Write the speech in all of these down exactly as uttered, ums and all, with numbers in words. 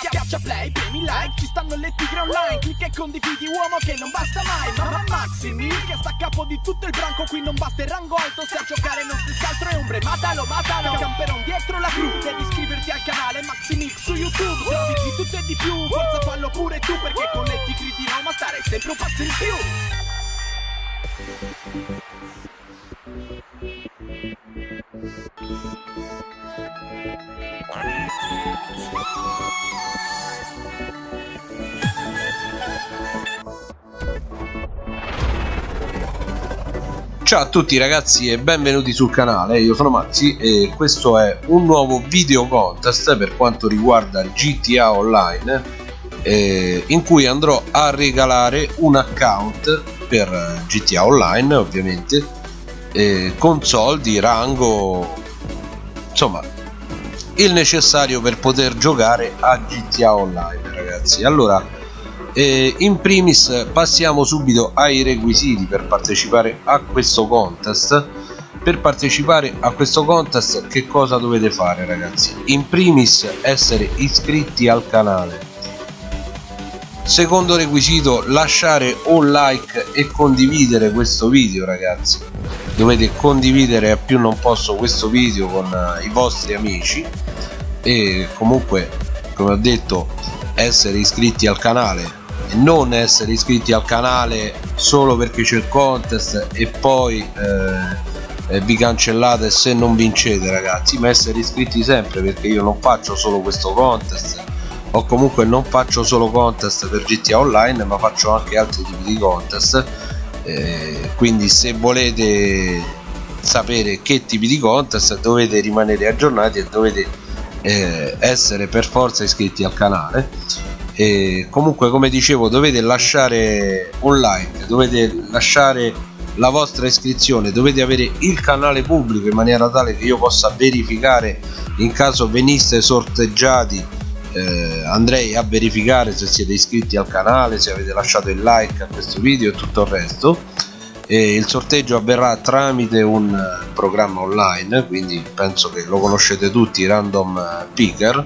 Schiaccia play, premi like, ci stanno le tigre online. Clicca e condividi, uomo che non basta mai. Ma Maximil che sta a capo di tutto il branco. Qui non basta il rango alto, se a giocare non si scaltro e ombre. Matalo, matalo, camperon dietro la cru. Devi iscriverti al canale Maximil su YouTube. Trovi di tutto e di più, forza fallo pure tu. Perché con le tigre di Roma starei sempre un passo in più. Ciao a tutti ragazzi e benvenuti sul canale, io sono Maxi e questo è un nuovo video contest per quanto riguarda G T A Online, eh, in cui andrò a regalare un account per G T A Online, ovviamente, eh, con soldi, rango, insomma il necessario per poter giocare a G T A Online, ragazzi. Allora, E in primis passiamo subito ai requisiti per partecipare a questo contest. Per partecipare a questo contest che cosa dovete fare, ragazzi? In primis essere iscritti al canale. Secondo requisito, lasciare un like e condividere questo video, ragazzi. Dovete condividere a più non posso questo video con i vostri amici e comunque, come ho detto, essere iscritti al canale. Non essere iscritti al canale solo perché c'è il contest e poi eh, vi cancellate se non vincete, ragazzi, ma essere iscritti sempre, perché io non faccio solo questo contest, o comunque non faccio solo contest per G T A Online, ma faccio anche altri tipi di contest, eh, quindi se volete sapere che tipi di contest dovete rimanere aggiornati e dovete eh, essere per forza iscritti al canale. E comunque, come dicevo, dovete lasciare un like, dovete lasciare la vostra iscrizione, dovete avere il canale pubblico in maniera tale che io possa verificare in caso veniste sorteggiati. eh, andrei a verificare se siete iscritti al canale, se avete lasciato il like a questo video e tutto il resto. E il sorteggio avverrà tramite un programma online, quindi penso che lo conoscete tutti, Random Picker.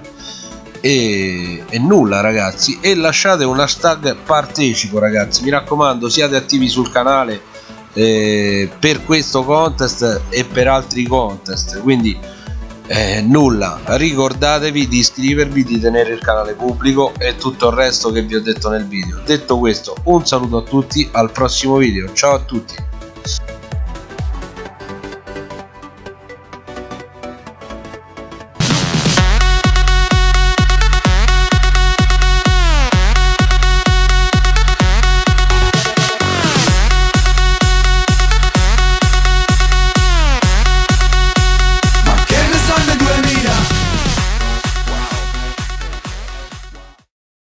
E, e nulla, ragazzi, e lasciate un hashtag partecipo, ragazzi, mi raccomando, siate attivi sul canale eh, per questo contest e per altri contest, quindi eh, nulla, ricordatevi di iscrivervi, di tenere il canale pubblico e tutto il resto che vi ho detto nel video. Detto questo, un saluto a tutti, al prossimo video, ciao a tutti.